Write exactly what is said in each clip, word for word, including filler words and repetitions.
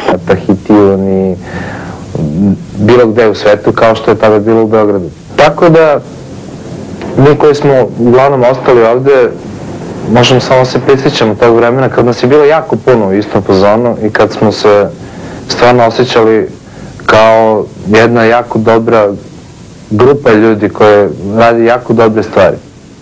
Tahitiju, ni bilo gde u svetu, kao što je tada bilo u Beogradu. Tako da, mi koji smo uglavnom ostali ovde, možemo samo se prisjećamo tog vremena kad nas je bilo jako puno u istom fazonu i kad smo se stvarno osjećali kao jedna jako dobra grupa ljudi koje radi jako dobre stvari.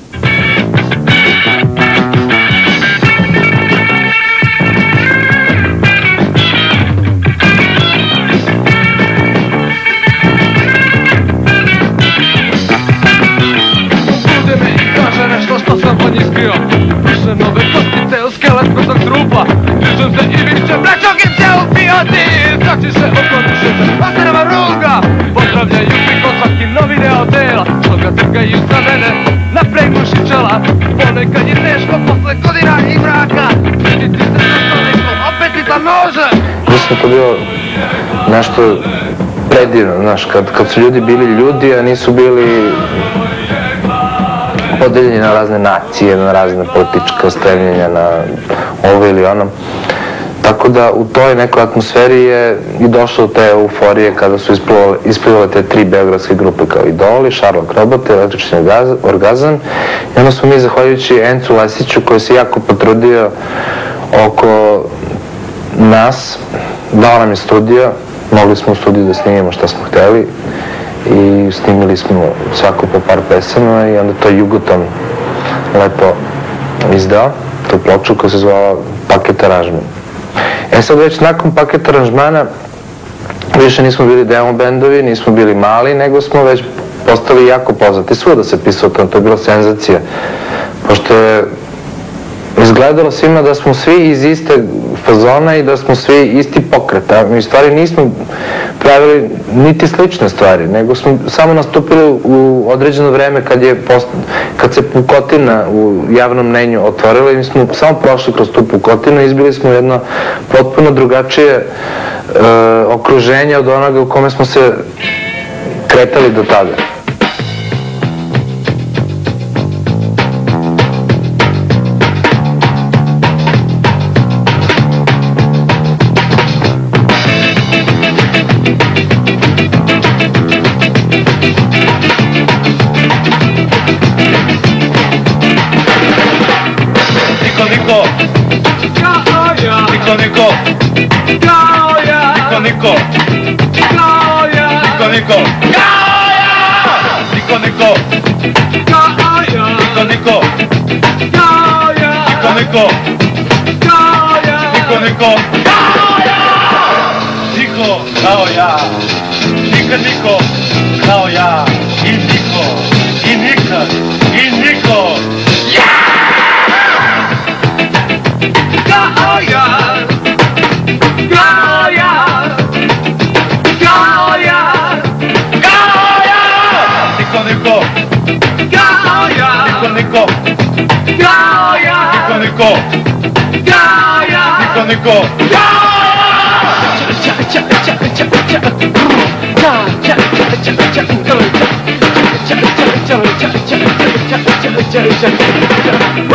Više nove kostice u skelet kod trupa. Dižem se i vičem, braćokin se upijati. Skači se oko dušete, vatrava ruga. Pozdravljaju mi ko svaki novi deo tela. Što ga trgaju za mene, naprej muši čela. Ponekad je teško posle godina i mraka. Vidjeti se sa stolikom, opet i da može. Mislim, to bilo nešto predivno, znaš, kad su ljudi bili ljudi, a nisu bili podeljeni na razne nacije, na razne političke stremljenja, na ovo ili ono. Tako da u toj nekoj atmosferi je i došlo do te euforije kada su isplivale te tri beogradske grupe kao Idoli, Sherlock Robot, Električni orgazam. I onda smo mi, zahvaljujući Encu Lesiću, koji se jako potrudio oko nas, dao nam je studio, mogli smo u studiju da snimimo šta smo hteli i snimili smo svako po par pesama i onda to Jugoton lepo izdao, tu ploču koja se zvala Paket aranžman. E sad već nakon Paket aranžmana više nismo bili demo bendovi, nismo bili mali, nego smo već postali jako poznati. Svuda se pisao to, to je bila senzacija, pošto je izgledalo svima da smo svi iz iste fazona i da smo svi isti pokret, a mi u stvari nismo pravili niti slične stvari, nego smo samo nastupili u određeno vreme kad je kad se pukotina u javnom mnenju otvorila i mi smo samo prošli kroz tu pukotinu i izbili smo jedno potpuno drugačije okruženje od onoga u kome smo se kretali do tada. Niko, kao ja, niko, niko, kao ja, niko, niko, kao ja, niko, niko, kao ja, niko, niko, kao ja, niko, niko, kao ja, niko, kao ja, nikad niko, kao ja, i niko, i nikad, i niko, ja, kao ja. Niko, kao ja, niko, niko, kao ja, niko, niko, kao ja, niko, niko, kao ja.